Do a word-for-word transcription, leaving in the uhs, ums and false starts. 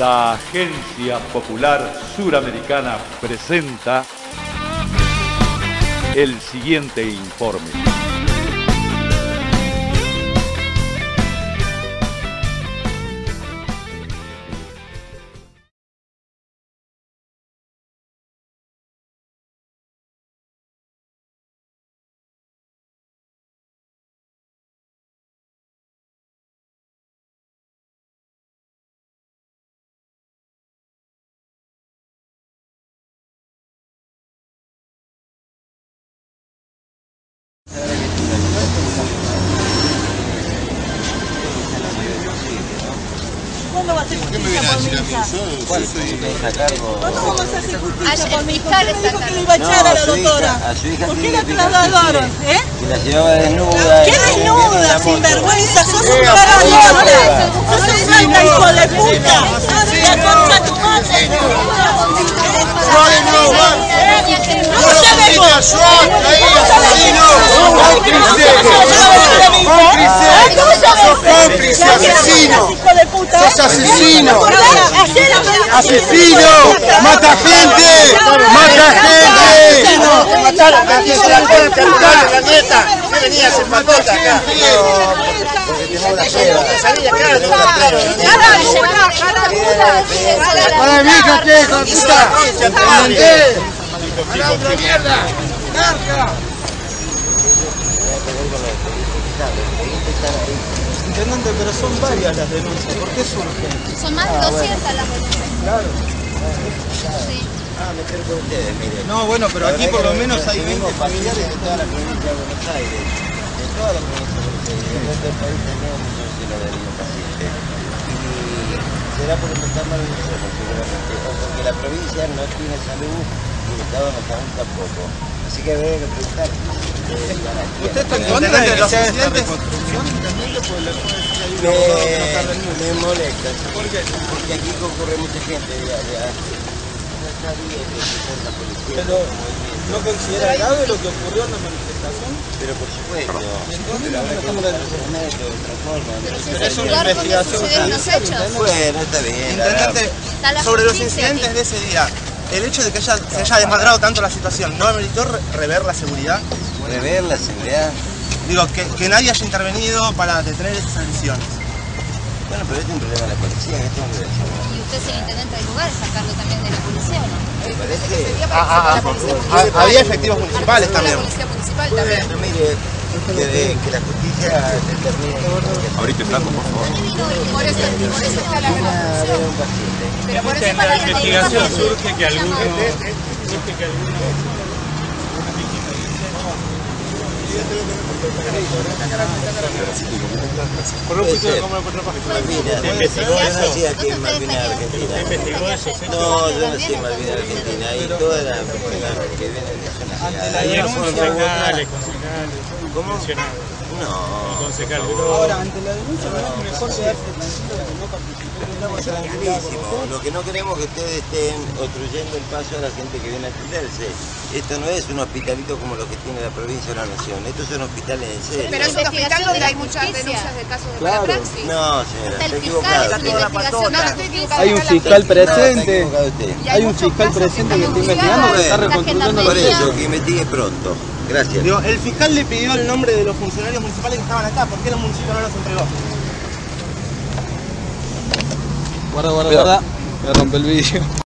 La Agencia Popular Suramericana presenta el siguiente informe. ¿Cuándo va a hacer justicia por mi hija? ¿Cuál soy a cargo? ¿Cuándo vamos a hacer justicia Ayer por mi el hija? fiscal Usted me dijo está que lo iba a echar a la No, a su doctora. hija- a su hija ¿Por qué tiene la que trasladaron? fijarse. ¿Eh? Que la llevaba desnuda. ¿Qué y viene en la desnuda, moto. sinvergüenza? ¡Sos un Eh, caradora! eh, ¡Sos un blanca, hijo de puta! ¡La concha tu madre! ¡No se me ¡Cómplice, asesino! ¡Sos asesino! ¡Asesino! ¡Mata gente! ¡Mata gente! ¡Te mataron! ¡Que se la pone el capitán de la nieta! ¿Qué venías en patota acá? Salí de acá, tengo la prueba. ¡Para mi hija qué, hijo de puta! ¡Aumenté! ¡Malandro de mierda! ¡Narca! Intendente, pero son varias las denuncias, ¿por qué surgen? Son más de doscientas las denuncias. Claro. Sí. Ah, me acerco a ustedes, mire. No, bueno, pero aquí por lo menos hay veinte familiares de toda la provincia de Buenos Aires. De toda la provincia de Buenos Aires. En nuestro país tenemos muchos cielo de niños pacientes. Y será porque no están mal nosotros, seguramente. O porque la provincia no tiene salud y el Estado no está tampoco. Así que debe que preguntar. ¿Usted está en contra de que sea esta reconstrucción? Me, me molesta. ¿Por qué? Porque aquí concurre mucha gente. Ya, ya. No está bien que se ponga la policía. Pero, ¿no considera grave lo que ocurrió en la manifestación? Pero por supuesto. ¿Y entonces Pero habrá que estamos buscar otros métodos, otra forma. Pero si Pero es es el una lugar donde investigación sucedieron los judicial, hechos. Bueno, está bien. Intendente, Está la sobre los justicia incidentes aquí. de ese día, el hecho de que haya, se haya desmadrado tanto la situación, ¿no ameritó re- rever la seguridad? Rever la seguridad. Digo, que, que nadie haya intervenido para detener esas agresiones. Bueno, pero este es un problema de la policía, este es un problema de la seguridad. Y usted es el intendente del lugar, sacarlo también de la policía, ¿o no? Me parece. Ah, ah, ah, había efectivos municipales también. Pero mire, que, de- que la justicia determine. Ahorita está, por favor. Por eso, por eso está la A ver, un paciente. Pero por eso para la investigación surge que alguno... Puede ser. Malvinas. Yo nací aquí en Malvinas, Argentina. No, yo nací en Malvinas, Argentina. Y todas las personas que vienen de zona Ayer ciudad. concejales, concejales, ¿Cómo? funcionarios, No. concejales. Ahora, ante la denuncia, ¿no es mejor quedarse tranquilo que no participar? Estamos tranquilísimos. Lo que no queremos es que ustedes estén obstruyendo el paso a la gente que viene a atenderse. Esto no es un hospitalito como los que tiene la provincia o la nación. Estos son hospitales en serio. Pero es un hospital donde hay muchas denuncias de casos de Claro. malapraxis. No, señora, Está está el fiscal, equivocado. es una investigación. No, no estoy equivocada. Hay un está la fiscal justicia. No, está presente. equivocado usted. Y Hay un muchos fiscal casos presente que está están investigando, que está investigados. reconstruyendo La Por la eso, que investigue pronto. Gracias. Digo, el fiscal le pidió el nombre de los funcionarios municipales que estaban acá. ¿Por qué el municipio no los entregó? Guarda, guarda, guarda. Me rompe el vídeo.